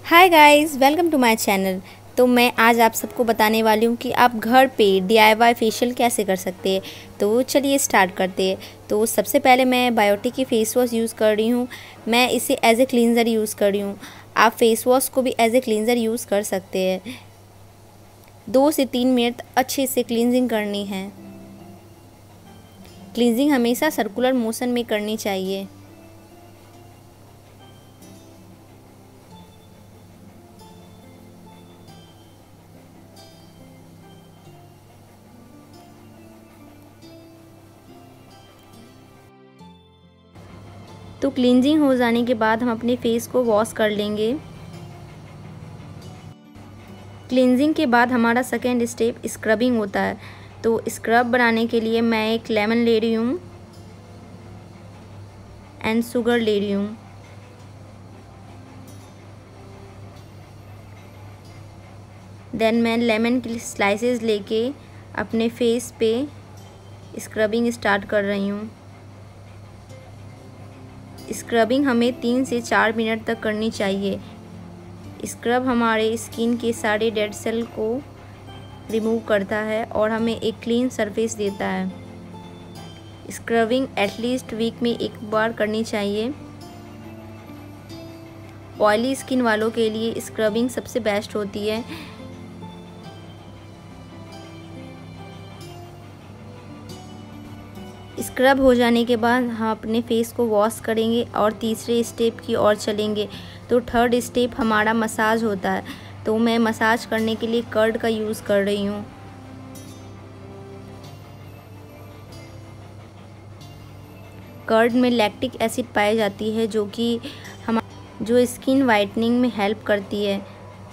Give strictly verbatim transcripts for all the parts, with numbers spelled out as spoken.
Hi guys, welcome to my channel. तो मैं आज आप सबको बताने वाली हूँ कि आप घर पे डी आई वाई फेशियल कैसे कर सकते हैं। तो चलिए स्टार्ट करते हैं। तो सबसे पहले मैं बायोटिक की फ़ेस वॉश यूज़ कर रही हूँ। मैं इसे एज ए क्लींजर यूज़ कर रही हूँ। आप फेस वॉश को भी एज ए क्लींजर यूज़ कर सकते हैं। दो से तीन मिनट अच्छे से क्लींजिंग करनी है। क्लींजिंग हमेशा सर्कुलर मोशन में करनी चाहिए। तो क्लींजिंग हो जाने के बाद हम अपने फेस को वॉश कर लेंगे। क्लींजिंग के बाद हमारा सेकेंड स्टेप स्क्रबिंग होता है। तो स्क्रब बनाने के लिए मैं एक लेमन ले रही हूँ एंड शुगर ले रही हूँ। देन मैं लेमन की स्लाइसेस लेके अपने फेस पे स्क्रबिंग स्टार्ट कर रही हूँ। स्क्रबिंग हमें तीन से चार मिनट तक करनी चाहिए। स्क्रब हमारे स्किन के सारे डेड सेल को रिमूव करता है और हमें एक क्लीन सरफेस देता है। स्क्रबिंग एटलीस्ट वीक में एक बार करनी चाहिए। ऑयली स्किन वालों के लिए स्क्रबिंग सबसे बेस्ट होती है। स्क्रब हो जाने के बाद हम अपने फेस को वॉश करेंगे और तीसरे स्टेप की ओर चलेंगे। तो थर्ड स्टेप हमारा मसाज होता है। तो मैं मसाज करने के लिए कर्ड का यूज़ कर रही हूँ। कर्ड में लैक्टिक एसिड पाई जाती है जो कि हम जो स्किन वाइटनिंग में हेल्प करती है।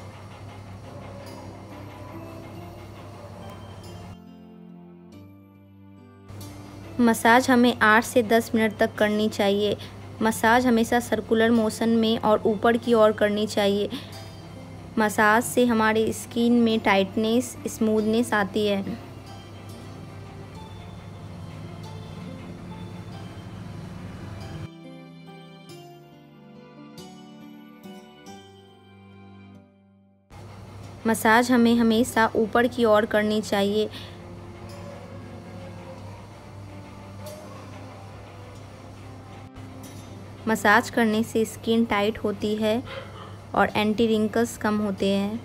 मसाज हमें आठ से दस मिनट तक करनी चाहिए। मसाज हमेशा सर्कुलर मोशन में और ऊपर की ओर करनी चाहिए। मसाज से हमारे स्किन में टाइटनेस, स्मूथनेस आती है। मसाज हमें हमेशा ऊपर की ओर करनी चाहिए। मसाज करने से स्किन टाइट होती है और एंटी रिंकल्स कम होते हैं।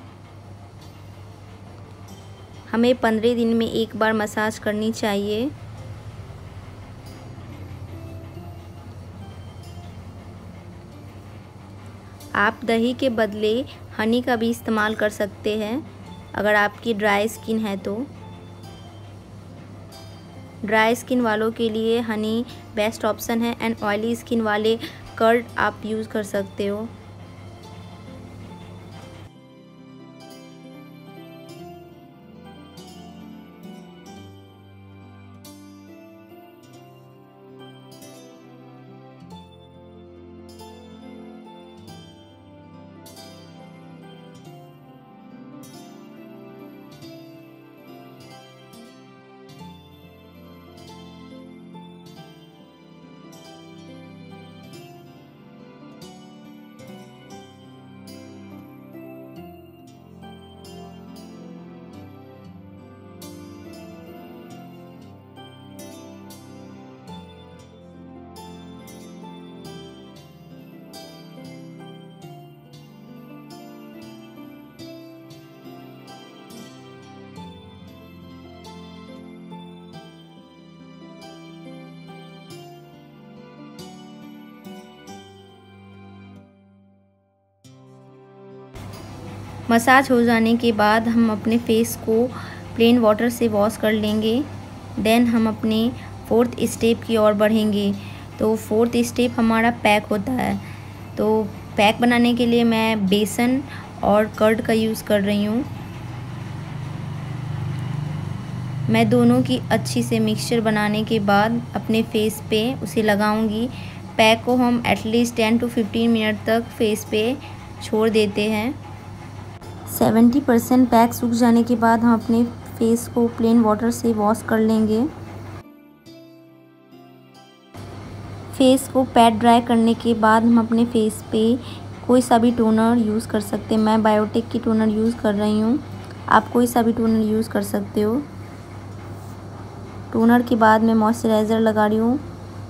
हमें पंद्रह दिन में एक बार मसाज करनी चाहिए। आप दही के बदले हनी का भी इस्तेमाल कर सकते हैं अगर आपकी ड्राई स्किन है तो। ड्राई स्किन वालों के लिए हनी बेस्ट ऑप्शन है एंड ऑयली स्किन वाले कर्ड आप यूज़ कर सकते हो। मसाज हो जाने के बाद हम अपने फेस को प्लेन वाटर से वॉश कर लेंगे। देन हम अपने फोर्थ स्टेप की ओर बढ़ेंगे। तो फोर्थ स्टेप हमारा पैक होता है। तो पैक बनाने के लिए मैं बेसन और कर्ड का यूज़ कर रही हूँ। मैं दोनों की अच्छी से मिक्सचर बनाने के बाद अपने फेस पे उसे लगाऊंगी। पैक को हम at least ten to fifteen minute तक फेस पे छोड़ देते हैं। सेवेंटी परसेंट पैक सूख जाने के बाद हम अपने फेस को प्लेन वाटर से वॉश कर लेंगे। फेस को पैड ड्राई करने के बाद हम अपने फेस पे कोई सा भी टोनर यूज़ कर सकते हैं। मैं बायोटिक की टोनर यूज़ कर रही हूँ, आप कोई सा भी टोनर यूज़ कर सकते हो। टोनर के बाद मैं मॉइस्चराइज़र लगा रही हूँ।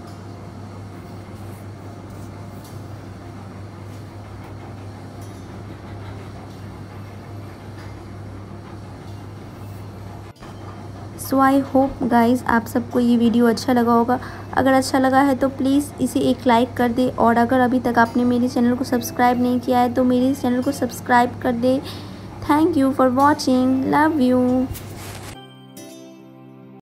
सो आई होप गाइज़ आप सबको ये वीडियो अच्छा लगा होगा। अगर अच्छा लगा है तो प्लीज़ इसे एक लाइक कर दे, और अगर अभी तक आपने मेरे चैनल को सब्सक्राइब नहीं किया है तो मेरे चैनल को सब्सक्राइब कर दे। Thank you for watching, love you.